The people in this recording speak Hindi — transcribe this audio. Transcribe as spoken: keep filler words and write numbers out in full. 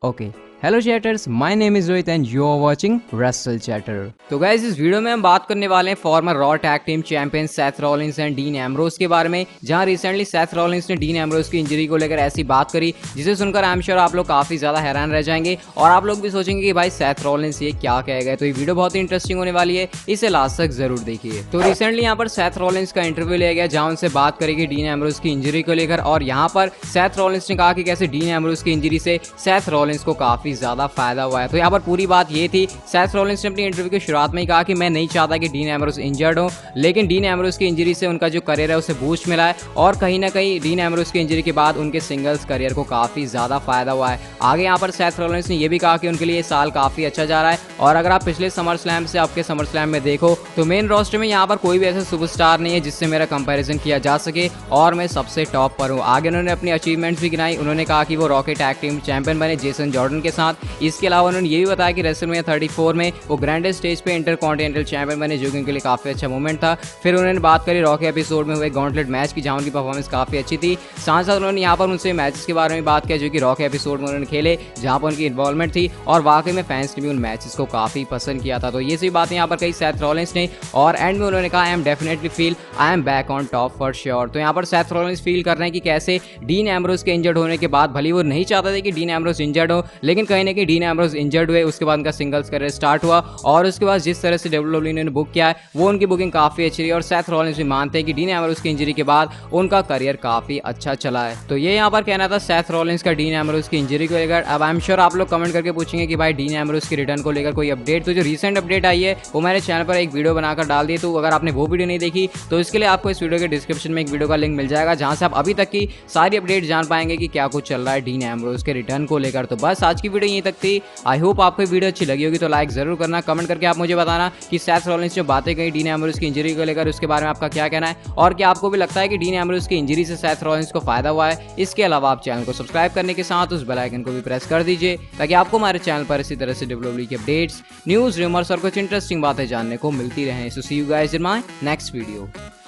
Okay hello chatters, my name is Rohit and you are watching wrestle chatter. तो गाइस, इस वीडियो में हम बात करने वाले हैं former Raw tag team champion Seth Rollins and Dean Ambrose के बारे में, जहां रिसेंटली सेथ रॉलिंस ने डीन एम्ब्रोस की इंजरी को लेकर ऐसी बात करी जिसे सुनकर आई एम श्योर आप लोग काफी ज्यादा हैरान रह जाएंगे और आप लोग भी सोचेंगे कि भाई सेथ रॉलिंस ये क्या कहेगा। तो ये वीडियो बहुत ही इंटरेस्टिंग होने वाली है, इसे लास्ट तक जरूर देखिए। तो रिसेंटली यहाँ पर सेथ रॉलिंस का इंटरव्यू लिया गया जहां उनसे बात करेगी डीन एम्ब्रोस की इंजरी को लेकर, और यहाँ पर सेथ रॉलिंस ने कहा कि कैसे डीन एम्ब्रोस की इंजरी से सेथ रॉलिंस को काफी ज्यादा फायदा हुआ है। तो यहाँ पर पूरी बात ये थी, सेथ रॉलिंस ने अपनी इंटरव्यू की शुरुआत में ही कहा कि मैं नहीं चाहता कि डीन एम्ब्रोस इंजर्ड हो, लेकिन डीन एम्ब्रोस की इंजरी से उनका जो करियर है उसे बूस्ट मिला है और कहीं ना कहीं डीन एम्ब्रोस की इंजरी के बाद उनके सिंगल्स करियर को काफी ज्यादा फायदा हुआ है। आगे यहाँ पर सेथ रॉलिंस ने यह भी कहा कि उनके लिए साल काफी अच्छा जा रहा है, और अगर आप पिछले समर स्लैम से आपके समर स्लैम में देखो तो मेन रोस्टर में यहाँ पर कोई भी ऐसा सुपरस्टार नहीं है जिससे मेरा कंपैरिजन किया जा सके और मैं सबसे टॉप पर हूँ। आगे उन्होंने अपनी अचीवमेंट्स भी गिनाई। उन्होंने कहा कि वो रॉकेट टैग टीम चैंपियन बने जेसन जॉर्डन के साथ। इसके अलावा उन्होंने ये भी बताया कि रेसलमेनिया थर्टी फोर में वो ग्रैंडेस्ट स्टेज पे इंटरकॉन्टिनेंटल चैंपियन बने, जो कि उनके लिए काफी अच्छा मोमेंट था। फिर उन्होंने बात करी रॉ के एपिसोड में हुए गॉन्टलेट मैच की, जहां उनकी परफॉर्मेंस काफी अच्छी थी। साथ साथ उन्होंने यहाँ पर उनसे मैचेस के बारे में बात किया जो कि रॉ के एपिसोड में उन्होंने खेले, जहां पर उनकी इन्वॉल्वमेंट थी और वाकई में फैंस ने भी उन मैचेस को काफी पसंद किया था। तो ये सभी बातें यहाँ पर कही सेथ रॉलिंस ने, और एंड में उन्होंने कहा I am definitely feel I am back on top for sure. तो यहाँ पर सेथ रॉलिंस फील कर रहे हैं कि कैसे डीन एम्ब्रोस के इंजर्ड होने के बाद, भले वो नहीं चाहते थे कि डीन एम्ब्रोस इंजर्ड हो, लेकिन कहीं ना कहीं डीन एम्ब्रोस इंजर्ड हुए, उसके बाद उनका सिंगल्स करियर स्टार्ट हुआ और उसके बाद जिस तरह से डब्ल्यूडब्ल्यूई ने बुक किया है वो उनकी बुकिंग काफी अच्छी रही, और सेथ रॉलिंस भी मानते हैं कि डीन एम्ब्रोस की इंजरी के बाद उनका करियर काफी अच्छा चला है। तो ये यहाँ पर कहना था सेथ रॉलिंस का डीन एम्ब्रोस की इंजरी को लेकर। अब आई एम श्योर आप लोग कमेंट करके पूछेंगे कि भाई डीन एम्ब्रोस की रिटर्न को लेकर कोई अपडेट। तो जो रिसेंट अपडेट आई है वो मैंने चैनल पर एक वीडियो बनाकर डाल दी, तो अगर आपने वो वीडियो नहीं देखी तो इसके लिए आपको इस वीडियो के डिस्क्रिप्शन में एक वीडियो का लिंक मिल जाएगा, जहां से आप अभी तक की सारी अपडेट जान पाएंगे कि क्या कुछ चल रहा है डीन एम्ब्रोस के रिटर्न को लेकर। तो बस आज की वीडियो यहीं तक थी। आई होप आपको वीडियो अच्छी लगी होगी, तो लाइक जरूर करना। कमेंट करके आप मुझे बताना कि सेथ रॉलिंस जो बातें कही डीन एम्ब्रोस की इंजरी को लेकर उसके बारे में आपका क्या कहना है, और क्या आपको भी लगता है कि डीन एम्ब्रोस की इंजरी से सेथ रॉलिंस को फायदा हुआ है। इसके अलावा आप चैनल को सब्सक्राइब करने के साथ उस बेल आइकन को भी प्रेस कर दीजिए ताकि आपको हमारे चैनल पर इसी तरह से डब्ल्यूडब्ल्यूई की अपडेट्स, न्यूज, रूमर्स और कुछ इंटरेस्टिंग बातें जानने को मिलती रहें। So see you guys in my next video.